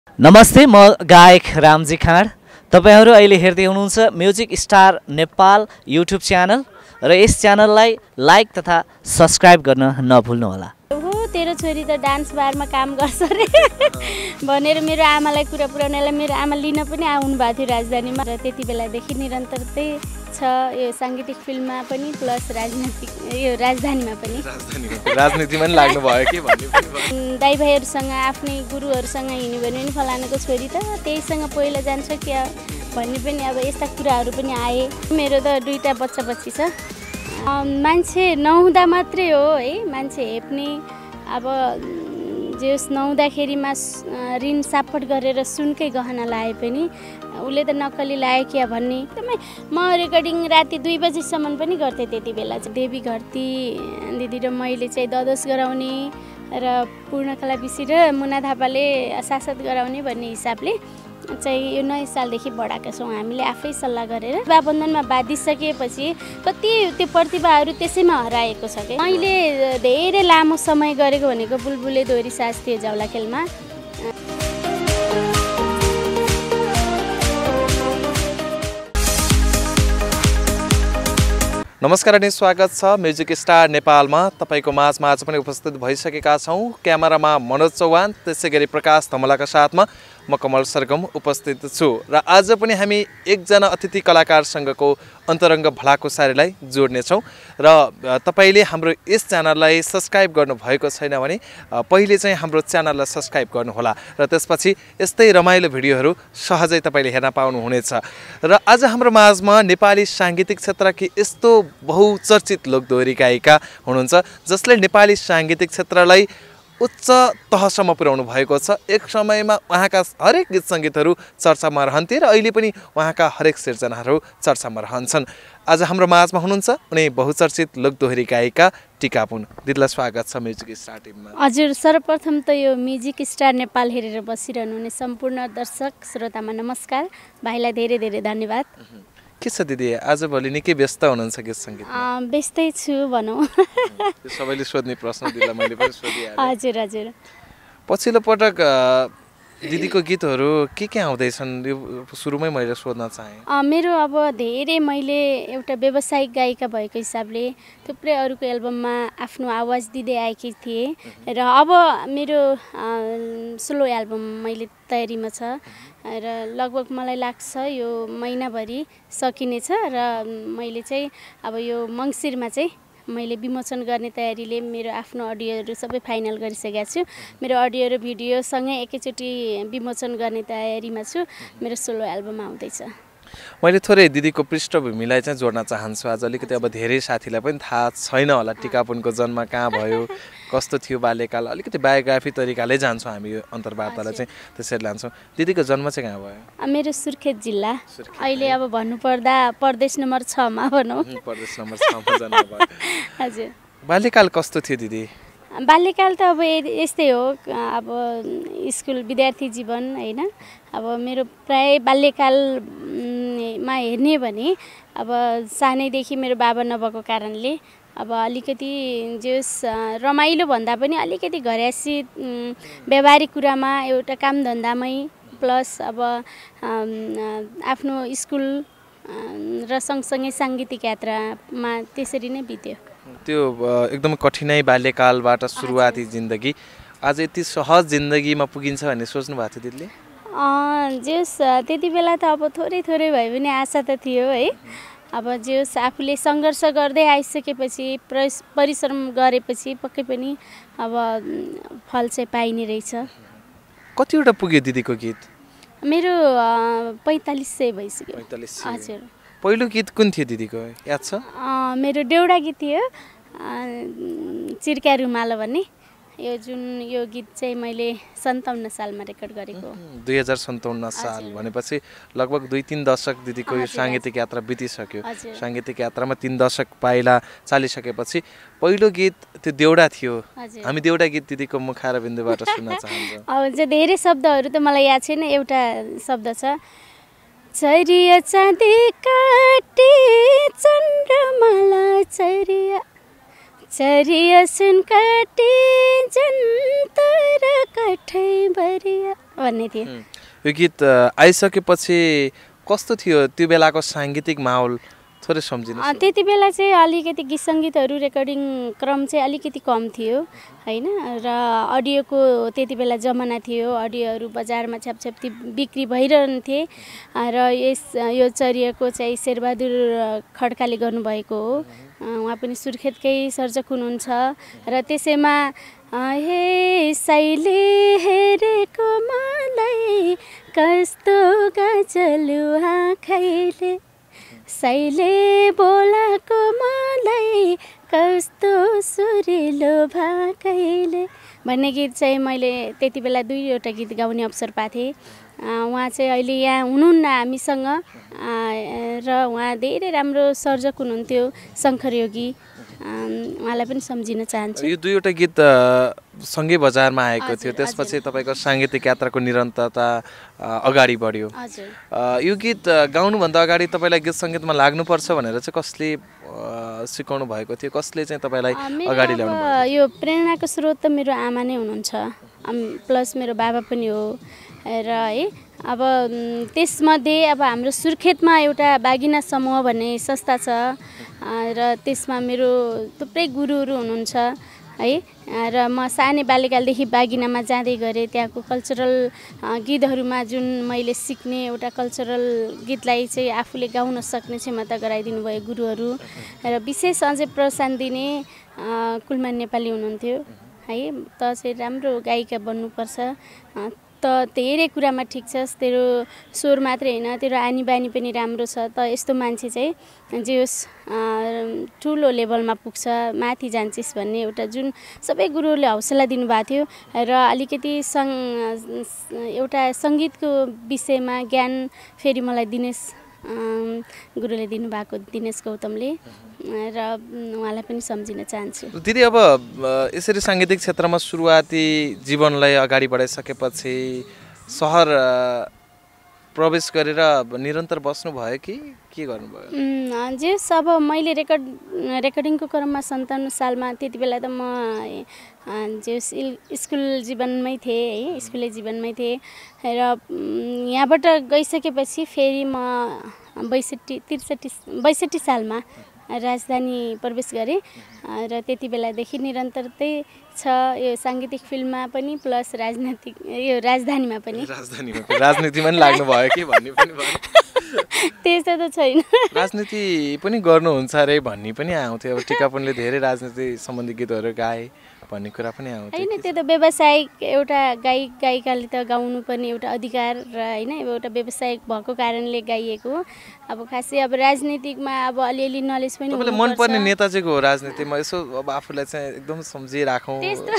नमस्ते, म गायक रामजी खाँड। तपाईहरू अहिले हेर्दै हुनुहुन्छ Music Star Nepal YouTube channel र यस च्यानललाई लाइक तथा सब्स्क्राइब गर्न नभुल्नुहोला। ओहो, तेरो छोरी त डान्स बारमा काम गर्छ रे भनेर मेरो आमालाई कुरा पुर्याउनलाई मेरो आमा लिन पनि आउनु भएको थियो राजधानीमा र त्यति बेलादेखि निरन्तरतै छ यो साङ्गीतिक फिल्ममा पनि प्लस यो राजधानीमा पनि राजनीतिमा पनि लाग्नु भयो के भन्ने दाइ भाइहरूसँग आफ्नै गुरुहरूसँग हिँड्यो भने पनि फलानाको छोरी त त्यहीसँग पहिला जान्छ क्या भन्ने पनि अब यस्ता कुराहरू पनि आए। मेरो त दुईटा बच्चा बच्ची छ। मान्छे नहुँदा मात्रै हो है मान्छे हेप्ने। अब जेस नहुँदाखेरिमा ऋण सापट गरेर सुनकै गहना लाए पनि उसले त नक्कली लायो क्या भन्ने। एकदमै म रेकर्डिङ राति 2 बजीसम्म पनि गर्थेँ। त्यति बेला चाहिँ देवी घरती दिदी र मैले चाहिँ ददोस गराउने र पूर्णकला विषी र मुना थापाले सासत गराउने भन्ने हिसाबले चाहिँ यो नयाँ सालदेखि बढाएका छौँ हामीले आफै सल्लाह गरेर। विवाहबन्धनमा बाँधिसकेपछि कति त्यो प्रतिभाहरू त्यसैमा हराएको छ कि मैले धेरै लामो समय गरेको भनेको बुलबुले दोहोरी शास्त्रीय जाउलाखेलमा। नमस्कार अनि स्वागत छ म्युजिक स्टार नेपालमा। तपाईको माझमा आज पनि उपस्थित भइसकेका छौँ। क्यामेरामा मनोज चौहान, त्यसै गरी प्रकाश धमलाका साथमा म कमल सरगम उपस्थित छु र आज पनि हामी एकजना अतिथि कलाकारसँगको अन्तरङ्ग भलाकुसारीलाई जोड्नेछौँ र तपाईले हाम्रो यस च्यानललाई सब्स्क्राइब गर्नुभएको छैन भने पहिले चाहिँ हाम्रो च्यानललाई सब्स्क्राइब गर्नुहोला र त्यसपछि यस्तै रमाइलो भिडियोहरू सहजै तपाईले हेर्न पाउनुहुनेछ। र आज हाम्रो माझमा नेपाली साङ्गीतिक क्षेत्रकी यस्तो बहुचर्चित लोकदोहोरी गायिका हुनुहुन्छ जसले नेपाली साङ्गीतिक क्षेत्रलाई उच्च तहसम्म पुर्याउनु भएको छ। एक समयमा उहाँका हरेक गीत सङ्गीतहरू चर्चामा रहन्थे र अहिले पनि उहाँका हरेक सिर्जनाहरू चर्चामा रहन्छन्। आज हाम्रो माझमा हुनुहुन्छ उनी बहुचर्चित लोकदोहोरी गायिका टिका पुन। दिदीलाई स्वागत छ म्युजिक स्टार टिममा। हजुर, सर्वप्रथम त यो म्युजिक स्टार नेपाल हेरेर बसिरहनु हुने सम्पूर्ण दर्शक श्रोतामा नमस्कार। भाइलाई धेरै धेरै धन्यवाद। के छ दिदी, आजभोलि निकै व्यस्त हुनुहुन्छ गीत सङ्गीत? व्यस्तै छु भनौँ। सबैले सोध्ने प्रश्न दिला मैले पनि सोधिहालेँ। हजुर हजुर। पछिल्लो पटक दिदीको गीतहरू के आउँदैछन् यो सुरुमै मैले सोध्न चाहेँ। मेरो अब धेरै मैले एउटा व्यावसायिक गायिका भएको हिसाबले थुप्रै अरूको एल्बममा आफ्नो आवाज दिँदै आएकी थिएँ र अब मेरो सोलो एल्बम मैले तयारीमा छ र लगभग मलाई लाग्छ यो महिनाभरि सकिनेछ र मैले चाहिँ अब यो मङ्सिरमा चाहिँ मैले विमोचन गर्ने तयारीले मेरो आफ्नो अडियोहरू सबै फाइनल गरिसकेको छु। मेरो अडियो र भिडियोसँगै एकैचोटि विमोचन गर्ने तयारीमा छु। मेरो सोलो एल्बम आउँदैछ। मैले थोरै दिदीको पृष्ठभूमिलाई चाहिँ जोड्न चाहन्छु। आज अलिकति अब धेरै साथीलाई पनि थाहा छैन होला टिका पुनको जन्म कहाँ भयो, कस्तो थियो बाल्यकाल, अलिकति बायोग्राफी तरिकाले जान्छौँ हामी यो अन्तर्वार्तालाई चाहिँ त्यसरी लान्छौँ। दिदीको जन्म चाहिँ कहाँ भयो? मेरो सुर्खेत जिल्ला। अहिले अब भन्नुपर्दा प्रदेश नम्बर 6 मा भनौँ। प्रदेश नम्बर 6 मा जन्म भयो। हजुर। बाल्यकाल कस्तो थियो दिदी? बाल्यकाल त अब यस्तै हो। अब स्कुल विद्यार्थी जीवन होइन। अब मेरो प्राय बाल्यकालमा हेर्ने भने अब सानैदेखि मेरो बाबा नभएको कारणले अब अलिकति जस रमाइलो भन्दा पनि अलिकति घर्यासी व्यावहारिक कुरामा एउटा कामधन्दामै प्लस अब आफ्नो स्कुल र सँगसँगै साङ्गीतिक यात्रामा त्यसरी नै बित्यो। त्यो एकदम कठिनाइ बाल्यकालबाट सुरुवाती जिन्दगी आज यति सहज जिन्दगीमा पुगिन्छ भन्ने सोच्नु भएको थियो दिदीले? जस त्यति बेला त अब थोरै थोरै भए पनि आशा त थियो है। अब जस आफूले सङ्घर्ष गर्दै आइसकेपछि परिश्रम गरेपछि पक्कै पनि अब फल चाहिँ पाइने रहेछ। कतिवटा पुग्यो दिदीको गीत? मेरो 4500 भइसक्यो। 4500। हजुर। पहिलो गीत कुन थियो दिदीको, याद छ? मेरो देउडा गीत थियो चिर्क्या रुमाल भन्ने। यो गीत चाहिँ मैले 57 सालमा रेकर्ड गरेको। 2057 साल भनेपछि लगभग 2-3 दशक दिदीको यो साङ्गीतिक यात्रा बितिसक्यो। साङ्गीतिक यात्रामा 3 दशक पाइला चालिसकेपछि पहिलो गीत त्यो देउडा थियो। हामी देउडा गीत दिदीको मुख र बिन्दुबाट सुन्न चाहन्छौँ। अब धेरै शब्दहरू त मलाई याद छैन। एउटा शब्द छ, चरिया चाँदी काटी चन्द्रमाला चरिया चरिया सुन काटे जन्तर कठै बरिया भन्ने थियो। यो गीत आइसकेपछि कस्तो थियो त्यो बेलाको साङ्गीतिक माहौल थोरै सम्झिनुहोस्। त्यति बेला चाहिँ अलिकति गीत सङ्गीतहरू रेकर्डिङ क्रम चाहिँ अलिकति कम थियो होइन, र अडियोको त्यति बेला जमाना थियो, अडियोहरू बजारमा छ्यापछ्याप्ती बिक्री भइरहन्थे र यो चरियाको चाहिँ शेरबहादुर खड्काले गर्नुभएको हो। उहाँ पनि सुर्खेतकै सर्जक हुनुहुन्छ र त्यसैमा हे साइले हेरेको मलाई कस्तो गजलु आँखैले, साइले बोलाको मलाई कस्तो सुरिलो भाकैले भन्ने गीत चाहिँ मैले त्यति बेला 2वटा गीत गाउने अवसर पाएको थिएँ। उहाँ चाहिँ अहिले यहाँ हुनुहुन्न हामीसँग र उहाँ धेरै राम्रो सर्जक हुनुहुन्थ्यो, शङ्कर योगी। उहाँलाई पनि सम्झिन चाहन्छु। यो 2वटा गीत सँगै बजारमा आएको थियो, त्यसपछि तपाईँको साङ्गीतिक यात्राको निरन्तरता अगाडि बढ्यो। यो गीत गाउनुभन्दा अगाडि तपाईँलाई गीत सङ्गीतमा लाग्नुपर्छ भनेर चाहिँ कसले सिकाउनु भएको थियो, कसले चाहिँ तपाईँलाई अगाडि ल्याउनु भयो? यो प्रेरणाको स्रोत त मेरो आमा नै हुनुहुन्छ, प्लस मेरो बाबा पनि हो र है। अब त्यसमध्ये अब हाम्रो सुर्खेतमा एउटा बागिना समूह भन्ने संस्था छ र त्यसमा मेरो थुप्रै गुरुहरू हुनुहुन्छ है, र म सानै बाल्यकालदेखि बागिनामा जाँदै गरेँ। त्यहाँको कल्चरल गीतहरूमा जुन मैले सिक्ने एउटा कल्चरल गीतलाई चाहिँ आफूले गाउन सक्ने क्षमता गराइदिनु भयो गुरुहरू, र विशेष अझै प्रोत्साहन दिने कुलमान नेपाली हुनुहुन्थ्यो है। त चाहिँ राम्रो गायिका बन्नुपर्छ, त धेरै कुरामा ठिक छस्, तेरो स्वर मात्रै होइन तेरो आनी बानी पनि राम्रो छ, त यस्तो मान्छे चाहिँ जे होस् ठुलो लेभलमा पुग्छ, माथि जान्छस् भन्ने एउटा जुन सबै गुरुहरूले हौसला दिनुभएको थियो। र अलिकति एउटा सङ्गीतको विषयमा ज्ञान फेरि मलाई दिनेश गुरुले दिनुभएको, दिनेश गौतमले, र उहाँलाई पनि सम्झिन चाहन्छु। दिदी अब यसरी साङ्गीतिक क्षेत्रमा सुरुवाती जीवनलाई अगाडि बढाइसकेपछि सहर प्रवेश गरेर निरन्तर बस्नुभयो कि के गर्नुभयो? जे अब मैले रेकर्डिङको क्रममा 57 सालमा त्यति बेला त म जे स्कुल जीवनमै थिएँ है, स्कुले जीवनमै थिएँ र यहाँबाट गइसकेपछि फेरि म 62 सालमा राजधानी प्रवेश गरेँ र त्यति बेलादेखि निरन्तरतै छ यो साङ्गीतिक फिल्ममा पनि प्लस यो राजधानीमा पनि। राजनीतिमा पनि लाग्नु भयो कि भन्ने पनि भयो? त्यस्तो त छैन, राजनीति पनि गर्नुहुन्छ अरे भन्ने पनि आउँथ्यो। अब टिकापुनले धेरै राजनीति सम्बन्धी गीतहरू गाए भन्ने कुरा पनि आउँथ्यो। होइन, त्यो त व्यावसायिक एउटा गायिकाले त गाउनु पर्ने एउटा अधिकार र होइन, एउटा व्यावसायिक भएको कारणले गाइएको। अब खासै अब राजनीतिकमा अब अलिअलि नलेज पनि तपाईँलाई मनपर्ने नेता चाहिँ को हो राजनीतिमा? यसो अब आफूलाई चाहिँ एकदम सम्झिराखौँ।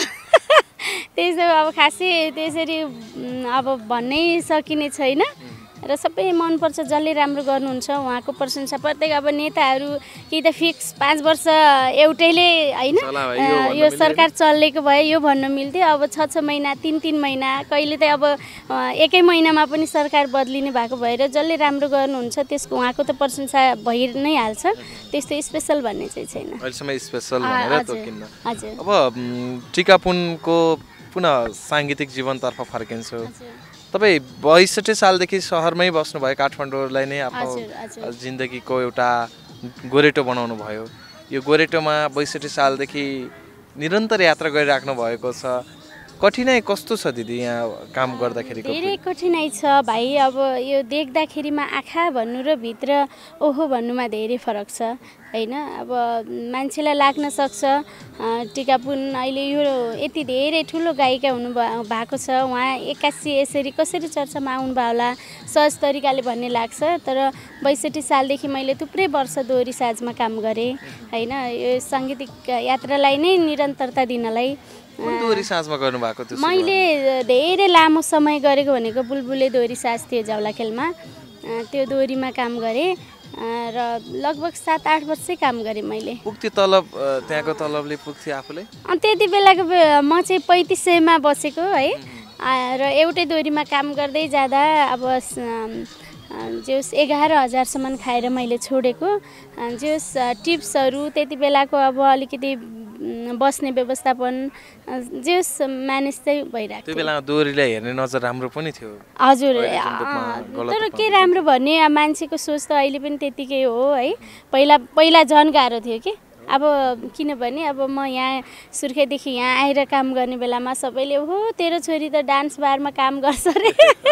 त्यस्तो अब खासै त्यसरी अब भन्नै सकिने छैन र सबै मनपर्छ, जसले राम्रो गर्नुहुन्छ उहाँको प्रशंसा। प्रत्येक अब नेताहरू कि त फिक्स 5 वर्ष एउटैले होइन यो सरकार चलेको भए यो भन्न मिल्थ्यो। अब 6 महिना 3 महिना कहिले त अब 1 महिनामा पनि सरकार बदलिने भएको भएर जसले राम्रो गर्नुहुन्छ त्यसको उहाँको त प्रशंसा भइ नै हाल्छ। त्यस्तो स्पेसल भन्ने चाहिँ छैन अहिलेसम्म स्पेसल भनेर तोकिन्न। हजुर, अब टिकापुनको पुनः साङ्गीतिक जीवनतर्फ फर्किन्छु। तपाईँ 62 सालदेखि सहरमै बस्नुभयो, काठमाडौँलाई नै आफ्नो जिन्दगीको एउटा गोरेटो बनाउनु भयो। यो गोरेटोमा 62 सालदेखि निरन्तर यात्रा गरिराख्नु भएको छ। कठिनाइ कस्तो छ दिदी यहाँ काम गर्दाखेरि? धेरै कठिनाइ छ भाइ। अब यो देख्दाखेरिमा आँखा भन्नु र भित्र ओहो भन्नुमा धेरै फरक छ होइन। अब मान्छेलाई लाग्न सक्छ टिकापुन अहिले यो यति धेरै ठुलो गायिका हुनु भएको छ, उहाँ 81 यसरी कसरी चर्चामा आउनुभयो होला सहज तरिकाले भन्ने लाग्छ। तर 62 सालदेखि मैले थुप्रै वर्ष दोहोरी साजमा काम गरेँ होइन, यो साङ्गीतिक यात्रालाई नै निरन्तरता दिनलाई। दोहोरी साजमा गर्नुभएको थियो? मैले धेरै लामो समय गरेको भनेको बुलबुले दोहोरी साज थियो जाउलाखेलमा, त्यो दोहोरीमा काम गरेँ र लगभग 7-8 वर्षै काम गरेँ मैले। पुग्थ्यो तलब? त्यहाँको तलबले पुग्थ्यो आफूले? त्यति बेलाको म चाहिँ 3500मा बसेको है, र एउटै दोहोरीमा काम गर्दै जाँदा अब जोस् 11,000सम्म खाएर मैले छोडेको। जोस् टिप्सहरू त्यति बेलाको अब अलिकति बस्ने व्यवस्थापन जे म्यानेज चाहिँ भइरहेको त्यो बेलामा दोहोरीलाई हेर्ने नजर राम्रो पनि थियो। हजुर तर के राम्रो भने मान्छेको सोच त अहिले पनि त्यतिकै हो है। पहिला झन् गाह्रो थियो कि अब किनभने अब म यहाँ सुर्खेतदेखि यहाँ आएर काम गर्ने बेलामा सबैले हो तेरो छोरी त डान्स बारमा काम गर्छ रे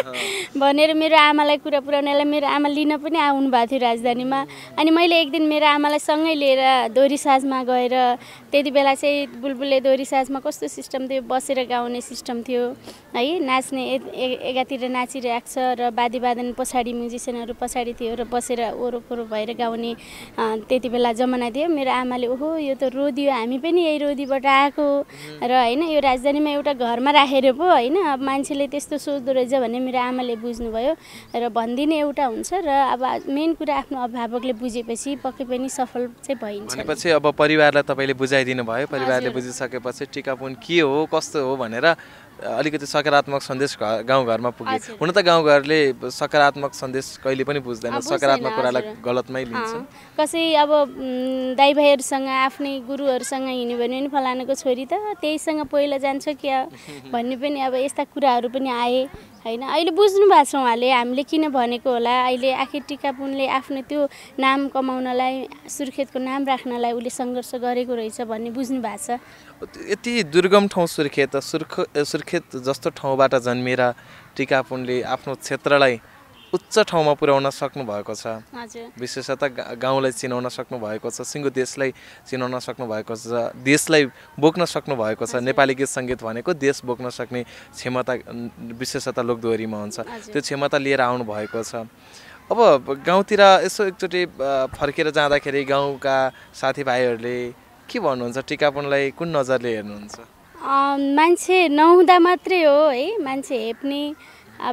भनेर मेरो आमालाई कुरा पुर्याउनेलाई मेरो आमा लिन पनि आउनु भएको थियो राजधानीमा। अनि मैले एक दिन मेरो आमालाई सँगै लिएर दोहोरी साजमा गएर त्यति बेला चाहिँ बुलबुलले दोहोरी साजमा कस्तो सिस्टम थियो बसेर गाउने सिस्टम थियो है। नाच्ने एकातिर नाचिरहेको छ र वाद्यवादन पछाडि म्युजिसियनहरू पछाडि थियो र बसेर वरपर भएर गाउने त्यति बेला जमाना थियो। मेरो आमाले ओहो यो त रोदी हो हामी पनि यही रोदीबाट आएको र होइन यो राजधानीमा एउटा घरमा राखेर पो होइन अब मान्छेले त्यस्तो सोच्दो रहेछ भन्ने मेरो आमाले बुझ्नुभयो र भनिदिने एउटा हुन्छ र अब मेन कुरा आफ्नो अभिभावकले बुझेपछि पक्कै पनि सफल चाहिँ भइन्छ। भनेपछि अब परिवारलाई तपाईँले बुझाइदिनु भयो, परिवारले बुझिसकेपछि टिकापुन के हो कस्तो हो भनेर अलिकति सकारात्मक सन्देश गाउँघरमा पुग्यो। हुन त गाउँघरले सकारात्मक सन्देश कहिले पनि बुझ्दैन, सकारात्मक कुरालाई गलतमै लिन्छ। कसै अब दाइ भाइहरूसँग आफ्नै गुरुहरूसँग हिँड्यो भने पनि फलानाको छोरी त त्यहीसँग पहिला जान्छ क्या भन्ने पनि अब यस्ता कुराहरू पनि आए होइन। अहिले बुझ्नु भएको छ उहाँले हामीले किन भनेको होला। अहिले आखिर टिकापुनले आफ्नो त्यो नाम कमाउनलाई सुर्खेतको नाम राख्नलाई उसले सङ्घर्ष गरेको रहेछ भन्ने बुझ्नु भएको छ। यति दुर्गम ठाउँ सुर्खेत जस्तो ठाउँबाट जन्मिएर टिकापुनले आफ्नो क्षेत्रलाई उच्च ठाउँमा पुर्याउन सक्नु भएको छ। विशेषतः गाउँलाई चिनाउन सक्नु भएको छ, सिङ्गो देशलाई चिनाउन सक्नु भएको छ, देशलाई बोक्न सक्नु भएको छ। नेपाली गीत सङ्गीत भनेको देश बोक्न सक्ने क्षमता विशेषतः लोकदोहोरीमा हुन्छ, त्यो क्षमता लिएर आउनु भएको छ। अब गाउँतिर यसो एकचोटि फर्केर जाँदाखेरि गाउँका साथीभाइहरूले के भन्नुहुन्छ, टिकापुनलाई कुन नजरले हेर्नुहुन्छ? मान्छे नहुँदा मात्रै हो है मान्छे हेप्ने। अब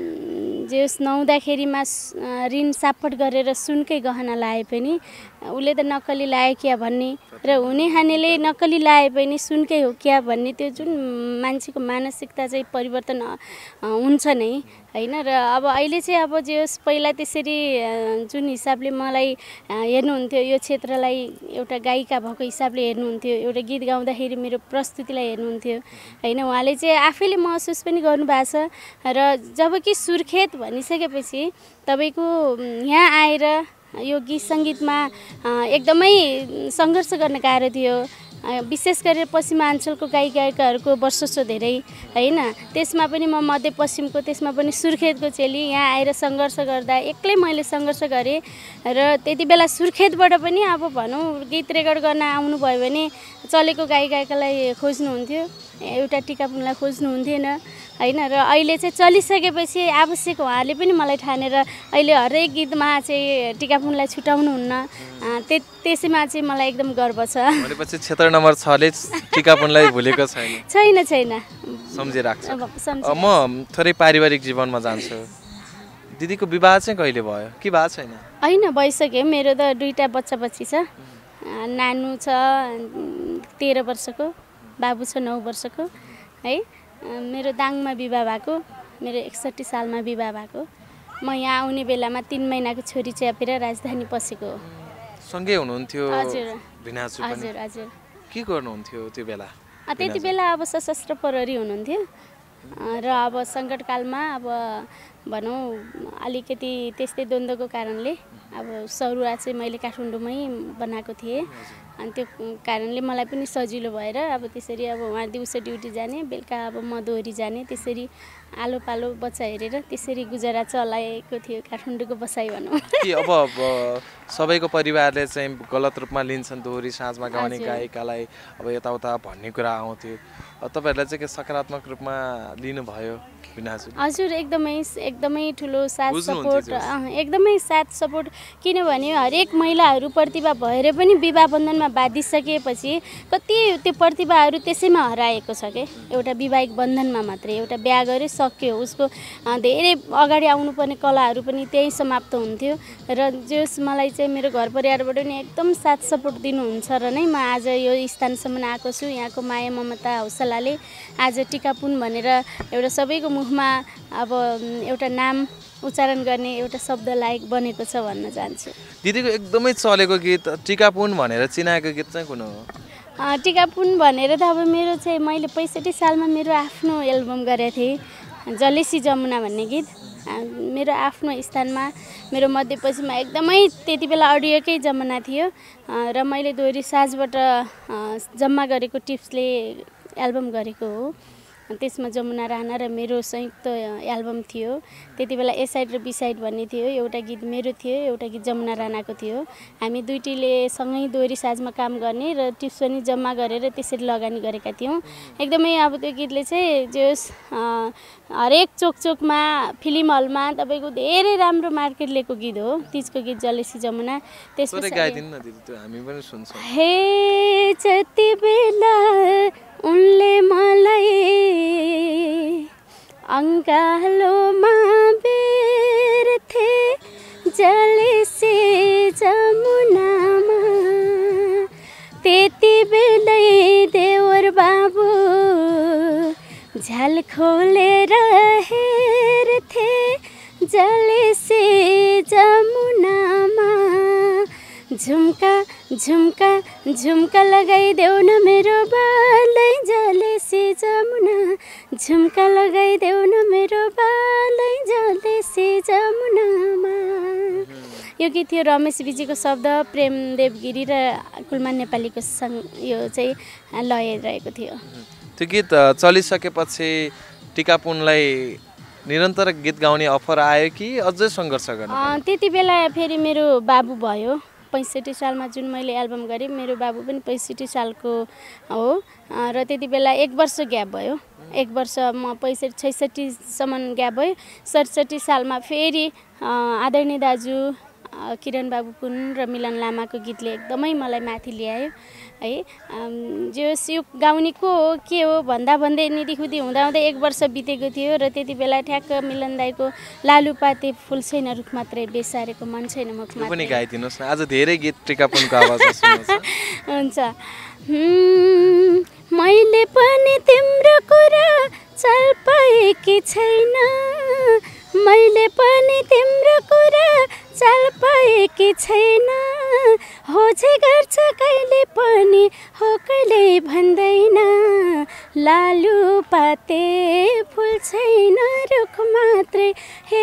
जे नहुँदाखेरिमा ऋण सापट गरेर सुनकै गहना लाए पनि उसले त नक्कली लाए क्या भन्ने र हुने खानेले नक्कली लाए पनि सुनकै हो क्या भन्ने त्यो जुन मान्छेको मानसिकता चाहिँ परिवर्तन हुन्छ नै होइन। र अब अहिले चाहिँ अब जे होस् पहिला त्यसरी जुन हिसाबले मलाई हेर्नुहुन्थ्यो यो क्षेत्रलाई एउटा गायिका भएको हिसाबले हेर्नुहुन्थ्यो, एउटा गीत गाउँदाखेरि मेरो प्रस्तुतिलाई हेर्नुहुन्थ्यो होइन। उहाँले चाहिँ आफैले महसुस पनि गर्नुभएको छ र जब कि सुर्खेत भनिसकेपछि तपाईँको यहाँ आएर यो गीत सङ्गीतमा एकदमै सङ्घर्ष गर्न गाह्रो थियो। विशेष गरेर पश्चिमाञ्चलको गायिकाहरूको वर्चस्व धेरै होइन। त्यसमा पनि म मध्यपश्चिमको त्यसमा पनि सुर्खेतको चेली यहाँ आएर सङ्घर्ष गर्दा एक्लै मैले सङ्घर्ष गरेँ र त्यति बेला सुर्खेतबाट पनि अब भनौँ गीत रेकर्ड गर्न आउनुभयो भने चलेको गायिकालाई खोज्नुहुन्थ्यो, एउटा टिकापुनलाई खोज्नुहुन्थेन होइन। र अहिले चाहिँ चलिसकेपछि आवश्यक उहाँले पनि मलाई ठानेर अहिले हरेक गीतमा चाहिँ टिकापुनलाई छुटाउनुहुन्न, त्यसैमा चाहिँ मलाई एकदम गर्व छ। भनेपछि क्षेत्र नम्बर 6 ले टिकापुनलाई भुलेको छैन? छैन सम्झिराख्छ। म थोरै पारिवारिक जीवनमा जान्छु। दिदीको विवाह चाहिँ कहिले भयो कि भएको छैन? होइन भइसक्यो, मेरो त 2टा बच्चा छ। नानु छ 13 वर्षको, बाबु छ 9 वर्षको है। मेरो दाङमा विवाह भएको, मेरो 61 सालमा विवाह भएको। म यहाँ आउने बेलामा 3 महिनाको छोरी च्यापेर राजधानी पसेको हो। सँगै हुनुहुन्थ्यो? हजुर भिनाजु पनि? हजुर हजुर। के गर्नुहुन्थ्यो त्यो बेला? त्यति बेला अब सशस्त्र प्रहरी हुनुहुन्थ्यो र अब सङ्कटकालमा अब भनौँ अलिकति त्यस्तै द्वन्द्वको कारणले अब सरुवा चाहिँ मैले काठमाडौँमै बनाएको थिएँ। अनि त्यो कारणले मलाई पनि सजिलो भएर अब त्यसरी अब उहाँ दिउँसो ड्युटी जाने, बेलुका अब म दोहोरी जाने, त्यसरी आलो पालो बच्चा हेरेर त्यसरी गुजारा चलाएको थियो काठमाडौँको बसाइ भनौँ। कि अब सबैको परिवारले चाहिँ गलत रूपमा लिन्छन् दोहोरी साँझमा गाउने गायिकालाई अब यताउता भन्ने कुरा आउँथ्यो, तपाईँहरूलाई चाहिँ के सकारात्मक रूपमा लिनुभयो? हजुर एकदमै ठुलो साथ सपोर्ट, एकदमै साथ सपोर्ट। किनभने हरेक महिलाहरू प्रतिभा भएर पनि विवाह बन्धनमा बाँधिसकेपछि कति त्यो प्रतिभाहरू त्यसैमा हराएको छ के। एउटा वैवाहिक बन्धनमा मात्रै एउटा बिहा गरे सक्यो, उसको धेरै अगाडि आउनुपर्ने कलाहरू पनि त्यही समाप्त हुन्थ्यो। र जस मलाई चाहिँ मेरो घर परिवारबाट नि एकदम साथ सपोर्ट दिनुहुन्छ र नै म आज यो स्थानसम्म आएको छु। यहाँको माया ममता हौसलाले आज टिकापुन भनेर एउटा सबैको मुखमा अब एउटा नाम उच्चारण गर्ने एउटा शब्द लायक बनेको छ भन्न चाहन्छु। दिदीको एकदमै चलेको गीत टिकापुन भनेर चिनाएको गीत चाहिँ कुन हो? टिकापुन भनेर त अब मेरो चाहिँ मैले 65 सालमा मेरो आफ्नो एल्बम गरेको थिएँ जलेसी जमुना भन्ने गीत मेरो आफ्नो स्थानमा मेरो मध्यपश्चिममा एकदमै त्यति बेला अडियोकै जमाना थियो र मैले दोहोरी साजबाट जम्मा गरेको टिप्सले एल्बम गरेको हो त्यसमा जमुना राणा र मेरो संयुक्त एल्बम थियो त्यति बेला ए साइड र बी साइड भन्ने थियो एउटा गीत मेरो थियो एउटा गीत जमुना राणाको थियो हामी दुईटीले सँगै दोहोरी साजमा काम गर्ने र टिप्स पनि जम्मा गरेर त्यसरी लगानी गरेका थियौँ एकदमै अब त्यो गीतले चाहिँ जस हरेक चोकचोकमा फिल्म हलमा तपाईँको धेरै राम्रो मार्केट लिएको गीत हो तिजको गीत जलेसी जमुना हे जति बेला उनले मलाई अङ्गालोमा बेर्थे जलेसी जमुनामा त्यति बेलै देवर बाबु झ्याल खोलेर हेर्थे जलेसी जमुनामा झुम्का झुम्का झुम्का लगाइदेऊ न मेरो बालै जलेसी जमुना झुम्का लगाइदेऊ न मेरो बालै जलेसी जमुनामा यो गीत थियो रमेश विजीको शब्द प्रेमदेव गिरी र कुलमान नेपालीको यो चाहिँ लय रहेको थियो त्यो गीत चलिसकेपछि टिकापुनलाई निरन्तर गीत गाउने अफर आयो कि अझै सङ्घर्ष गर्नु त्यति बेला फेरि मेरो बाबु भयो 65 सालमा जुन मैले एल्बम गरेँ मेरो बाबु पनि 65 सालको हो र त्यति बेला 1 वर्ष ग्याप भयो 1 वर्ष म 65-66 सम्म ग्याप भयो 67 सालमा फेरि आदरणीय दाजु किरण बाबु पुन र मिलन लामाको गीतले एकदमै मलाई माथि ल्यायो है जो यो गाउने को हो के हो भन्दै निदिखुदी हुँदाहुँदै 1 वर्ष बितेको थियो र त्यति बेला ठ्याक्क मिलन दाईको लालुपाते फुल छैन रुख मात्रै बेसारेको मन छैन मुख मात्रै पनि गाइदिनुस् न आज धेरै गीत टिकापुनको आवाजमा सुन्नुहुन्छ हुन्छ मैले पनि तिम्रो कुरा चाल पाएकी छैन मैले पनि तिम्रो कुरा चाल पाएकी छैन हो जे गर्छ कहिले पनि हो कहिले भन्दैन लालु पाते फुल छैन रुख मात्रै हे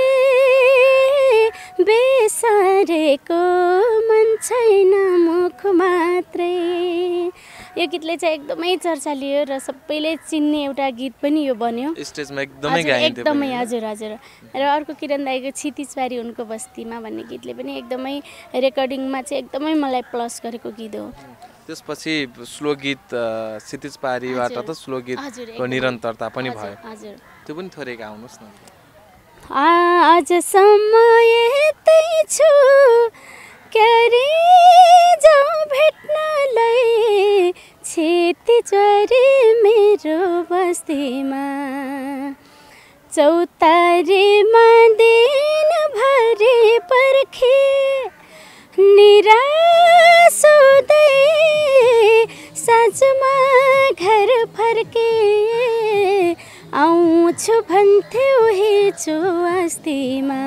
बेसारेको मन छैन मुख मात्रै यो गीतले चाहिँ एकदमै चर्चा लियो र सबैले चिन्ने एउटा गीत पनि यो बन्यो स्टेजमा एकदमै गाइन्थ्यो एकदमै हजुर र अर्को किरण दाईको क्षितिजबारी उनको बस्तीमा भन्ने गीतले पनि एकदमै रेकर्डिङमा चाहिँ एकदमै मलाई प्लस गरेको गीत हो त्यसपछि स्लो गीत क्षितिजबारीबाट त स्लो गीतको निरन्तरता पनि भयो हजुर त्यो पनि थोरै गाउनुस् न आजसम्म यतै छु क्यारे जाउँ भेट्नलाई क्षितिजबारी मेरो बस्तीमा चौतारीमा दिनभरि पर्खे निराश हुँदै साँझमा घर फर्के आउँछु भन्थ्यौ हिजो अस्तिमा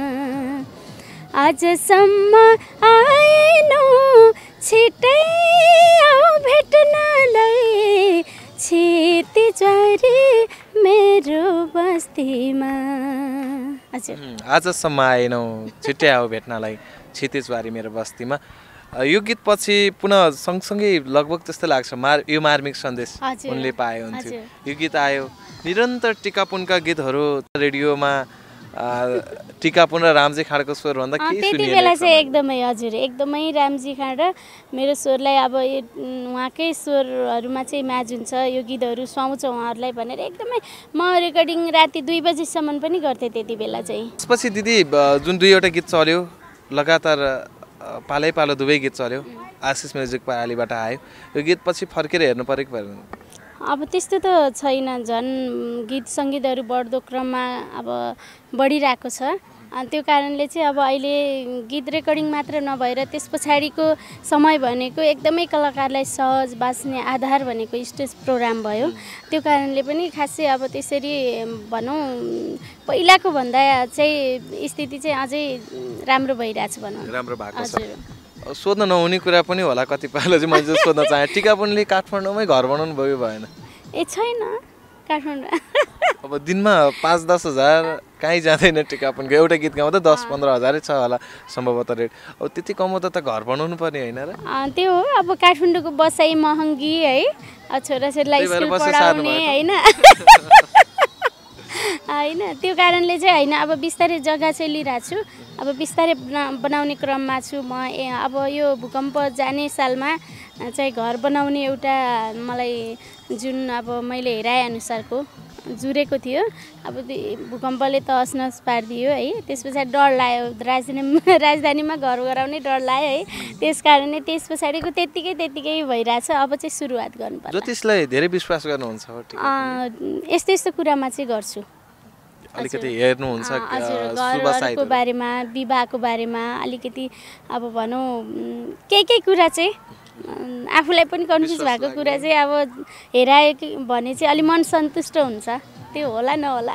आजसम्म आएनौ छिटै आऊ भेट्नलाई क्षितिजबारी मेरो बस्तीमा हजुर आजसम्म आएनौ छिटै आऊ भेट्नलाई क्षितिजबारी मेरो बस्तीमा यो गीत पछि पुनः सँगसँगै लगभग त्यस्तो लाग्छ यो मार्मिक सन्देश उनले पाए हुन्थ्यो यो गीत आयो निरन्तर टिकापुनका गीतहरू रेडियोमा टिकापुन र रामजी खाँडको स्वर भन्दा के सुनिएको त्यति बेला चाहिँ एकदमै हजुर एकदमै रामजी खाँड र मेरो स्वरलाई अब उहाँकै स्वरहरूमा चाहिँ म्याच हुन्छ यो गीतहरू सुहाउँछ उहाँहरूलाई भनेर एकदमै म रेकर्डिङ राति 2 बजीसम्म पनि गर्थेँ त्यति बेला चाहिँ त्यसपछि दिदी जुन 2वटा गीत चल्यो लगातार पालै पालो दुवै गीत चल्यो आशिष म्युजिक पालीबाट आयो यो गीत पछि फर्केर हेर्नु परेको परेन अब त्यस्तो त छैन झन् गीत सङ्गीतहरू बढ्दो क्रममा अब बढिरहेको छ त्यो कारणले चाहिँ अब अहिले गीत रेकर्डिङ मात्र नभएर त्यस पछाडिको समय भनेको एकदमै कलाकारलाई सहज बाँच्ने आधार भनेको स्टेज प्रोग्राम भयो त्यो कारणले पनि खासै अब त्यसरी भनौँ पहिलाको भन्दा चाहिँ स्थिति चाहिँ अझै राम्रो भइरहेछ भनौँ राम्रो भएको छ सोध्न नहुने कुरा पनि होला कतिपयले चाहिँ मैले सोध्न चाहेँ टिकापुनले काठमाडौँमै घर बनाउनु भयो भएन ए छैन काठमाडौँ अब दिनमा 5-10 हजार कहीँ जाँदैन टिकापुनको एउटा गीत गाउँदा 10-15 हजारै छ होला सम्भवतः रेट अब त्यति कमाउँदा त घर बनाउनु पर्ने होइन र त्यो हो अब काठमाडौँको बसाइ महँगी है छोराछोरीलाई स्कुल पढाउने होइन होइन त्यो कारणले चाहिँ होइन अब बिस्तारै जग्गा चाहिँ लिइरहेको छु अब बिस्तारै बनाउने क्रममा छु म अब यो भूकम्प जाने सालमा चाहिँ घर बनाउने एउटा मलाई जुन अब मैले हेराए अनुसारको जुरेको थियो अब भूकम्पले तहस नहस पारिदियो है त्यस पछाडि डर लाग्यो राजधानीमा घर गराउने डर लाग्यो है त्यस कारणले त्यस पछाडिको त्यत्तिकै भइरहेछ अब चाहिँ सुरुवात गर्नुपर्छ ज्योतिषलाई धेरै विश्वास गर्नुहुन्छ यस्तो यस्तो कुरामा चाहिँ गर्छु अलिकति हेर्नुहुन्छ घरको बारेमा विवाहको बारेमा अलिकति अब भनौँ केही कुरा चाहिँ आफूलाई पनि कन्फ्युज भएको कुरा चाहिँ अब हेराए भने चाहिँ अलि मन सन्तुष्ट हुन्छ त्यो होला नहोला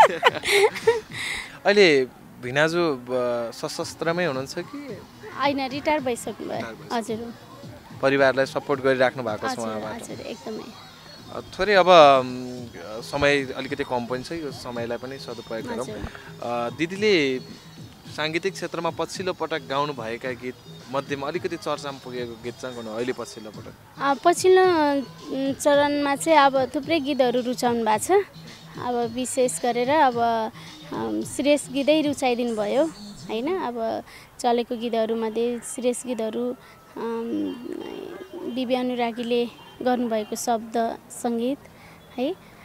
अहिले भिनाजु सशस्त्रमै हुनुहुन्छ कि होइन रिटायर भइसक्नु भयो हजुर परिवारलाई सपोर्ट गरिराख्नु भएको छ उहाँबाट हजुर एकदमै थोरै अब समय अलिकति कम पनि छ यो समयलाई पनि सदुपयोग गरौँ दिदीले साङ्गीतिक क्षेत्रमा पछिल्लो पटक गाउनु भएका गीत मध्येमा अलिकति चर्चामा पुगेको गीत चाहिँ गाउनु अहिले पछिल्लो पटक पछिल्लो चरणमा चाहिँ अब थुप्रै गीतहरू रुचाउनु भएको छ अब विशेष गरेर अब श्रेष्ठ गीतै रुचाइदिनु भयो होइन अब चलेको गीतहरूमध्ये श्रेष्ठ गीतहरू दिव्य अनुरागीले गर्नुभएको शब्द सङ्गीत है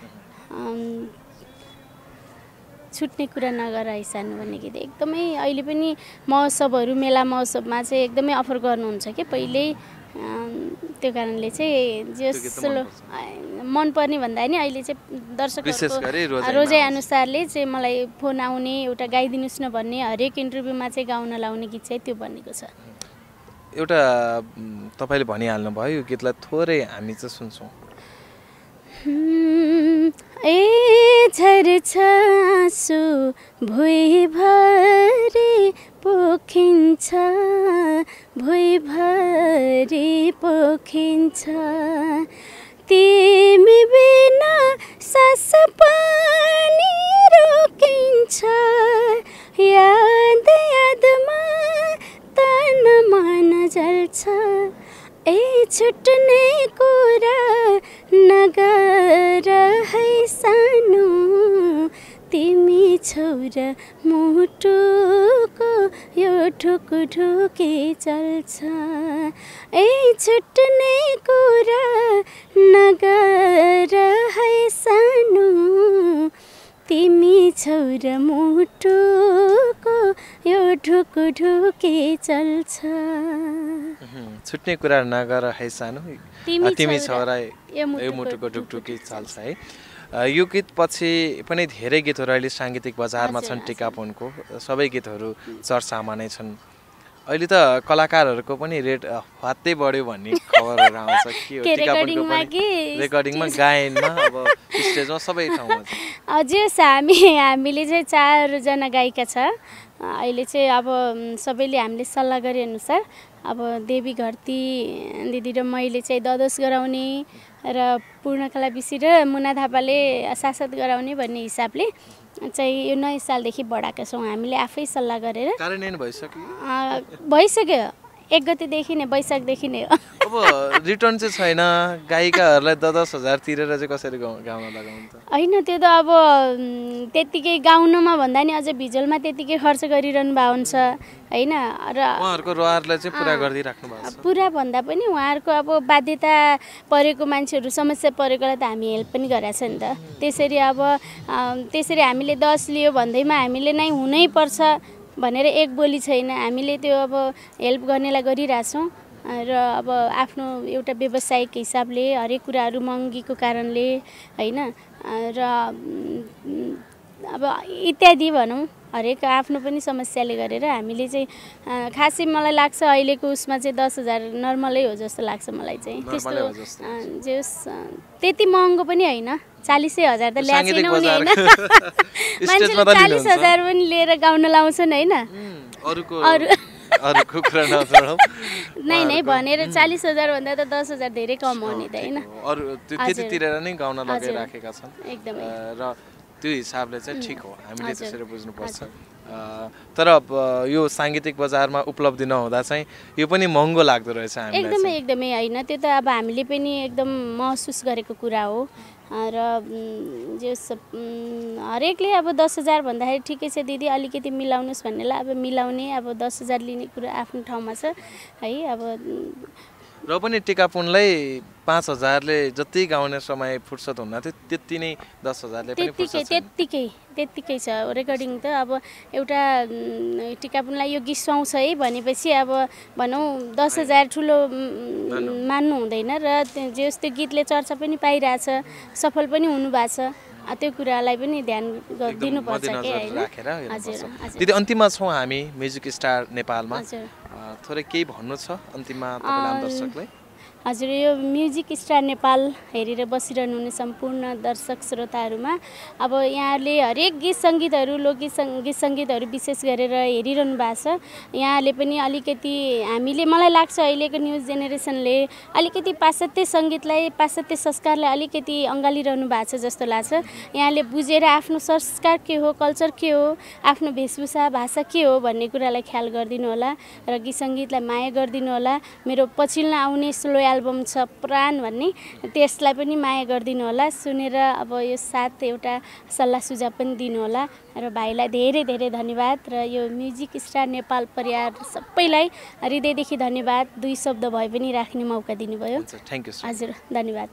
छुट्ने कुरा नगर हैसान भन्ने गीत एकदमै अहिले पनि महोत्सवहरू मेला महोत्सवमा चाहिँ एकदमै अफर गर्नुहुन्छ कि पहिल्यै त्यो कारणले चाहिँ जसो मनपर्ने भन्दा नि अहिले चाहिँ दर्शकहरूको रोजाइ अनुसारले चाहिँ मलाई फोन आउने एउटा गाइदिनुहोस् न भन्ने हरेक इन्टरभ्यूमा चाहिँ गाउन लाउने गीत चाहिँ त्यो बनेको छ एउटा तपाईँले भनिहाल्नु भयो यो गीतलाई थोरै हामी चाहिँ सुन्छौँ ए झर्छ आँसु भुइँभरि पोखिन्छ भुइँभरि पोखिन्छ तिमी बिना सास पनि रोकिन्छ याद यादमा तन मन जल्छ ए छुट्ने कुरा नगर है सानो तिमी छौरा मुटुको यो ढुकढुकी चल्छ ए छुट्ने कुरा नगर है सानो तिमी छौरा मुटुको यो ढुकढुकी चल्छ छुट्ने कुरा नगर है सानो तिमी छौरा यो मुटुको ढुकढुकी चल्छ है यो गीत पछि पनि धेरै गीतहरू अहिले साङ्गीतिक बजारमा छन् टिकापुनको सबै गीतहरू चर्चामा नै छन् अहिले त कलाकारहरूको पनि रेट हत्तै बढ्यो भन्ने खबरहरू आउँछ के हो टिकापुनको पनि रेकर्डिङमा गायनमा अब स्टेजमा सबै ठाउँमा हजुर हामीले चाहिँ 4 जना गायिका छ अहिले चाहिँ अब सबैले हामीले सल्लाह गरे अनुसार अब देवी घरती दिदी र मैले चाहिँ ददोस गराउने र पूर्णकला बिसी र मुना थापाले सासत गराउने भन्ने हिसाबले चाहिँ यो नयाँ सालदेखि बढाएका छौँ हामीले आफै सल्लाह गरेर कार्यान्वयन भइसक्यो 1 गतेदेखि नै वैशाखदेखि नै हो अब रिटर्न चाहिँ छैन गायिकाहरूलाई 10,000 तिरेर चाहिँ कसरी गाउन लगाउनु त होइन त्यो त अब त्यतिकै गाउनमा भन्दा नि अझ भिजुअलमा त्यतिकै खर्च गरिरहनु भएको हुन्छ हैन र उहाँहरूको रहरलाई चाहिँ पुरा गरिराख्नु भएको छ पुरा भन्दा पनि उहाँहरूको अब बाध्यता परेको मान्छेहरू समस्या परेकोलाई त हामी हेल्प पनि गरेका छ नि त त्यसरी हामीले 10 लियो भन्दैमा हामीले नै हुनै पर्छ भनेर एक बोली छैन हामीले त्यो अब हेल्प गर्नेलाई गरिरहेछौँ र अब आफ्नो एउटा व्यावसायिक हिसाबले हरेक कुराहरू महँगीको कारणले हैन र अब इत्यादि भनौँ हरेक आफ्नो पनि समस्याले गरेर हामीले चाहिँ खासै मलाई लाग्छ अहिलेको उसमा चाहिँ 10,000 नर्मलै हो जस्तो लाग्छ मलाई चाहिँ त्यस्तो जस त्यति महँगो पनि होइन 40,000 त ल्याएको छैन उनी हैन मान्छेले 40,000 पनि लिएर गाउन लाउँछन् हैन अरु अरूको कुरा नछोडौँ नै नै भनेर 40,000 भन्दा त 10,000 धेरै कम हो नि त हैन अरू त्यतितिर नै गाउन लगाइराखेका छन् एकदमै र त्यो हिसाबले चाहिँ ठिक हो हामीले त्यसरी बुझ्नुपर्छ तर यो साङ्गीतिक बजारमा उपलब्धि नहुँदा चाहिँ यो पनि महँगो लाग्दो रहेछ हामीलाई एकदमै एकदमै हैन त्यो त अब हामीले पनि एकदम महसुस गरेको कुरा हो र हरेकले अब 10,000 भन्दाखेरि ठिकै छ दिदी अलिकति मिलाउनुहोस् भन्नेलाई अब मिलाउने अब 10,000 लिने कुरा आफ्नो ठाउँमा छ है अब र पनि टिकापुनलाई 5,000ले जति गाउने समय फुर्सद हुन्न थियो त्यति नै 10,000ले पनि फुर्सद त्यत्तिकै छ रेकर्डिङ त अब एउटा टिकापुनलाई यो गीत सुहाउँछ है भनेपछि अब भनौँ 10,000 ठुलो मान्नु हुँदैन र जस्तो गीतले चर्चा पनि पाइरहेछ सफल पनि हुनुभएको छ त्यो कुरालाई पनि ध्यान दिनुपर्छ के हैन हजुर दिदी अन्तिममा छौँ हामी म्युजिक स्टार नेपालमा थोरै केही भन्नु छ अन्तिममा तपाईलाई दर्शकलाई हजुर यो म्युजिक स्टार नेपाल हेरेर बसिरहनु हुने सम्पूर्ण दर्शक श्रोताहरूमा अब यहाँहरूले हरेक गीत सङ्गीतहरू लोकगीत गीत सङ्गीतहरू विशेष गरेर हेरिरहनु भएको छ यहाँले पनि अलिकति हामीले मलाई लाग्छ अहिलेको न्यू जेनेरेसनले अलिकति पाश्चात्य सङ्गीतलाई पाश्चात्य संस्कारलाई अलिकति अँगालिरहनु भएको छ जस्तो लाग्छ यहाँले बुझेर आफ्नो संस्कार के हो कल्चर के हो आफ्नो वेशभूषा भाषा के हो भन्ने कुरालाई ख्याल गरिदिनु होला र गीत सङ्गीतलाई माया गरिदिनु होला मेरो पछिल्लो आउने स्लो एल्बम छ प्राण भन्ने त्यसलाई पनि माया गरिदिनु होला सुनेर अब यो साथ एउटा सल्लाह सुझाव पनि दिनु होला र भाइलाई धेरै धेरै धन्यवाद र यो म्युजिक स्टार नेपाल परिवार सबैलाई हृदयदेखि धन्यवाद 2 शब्द भए पनि राख्ने मौका दिनुभयो थ्यांक यू हजुर धन्यवाद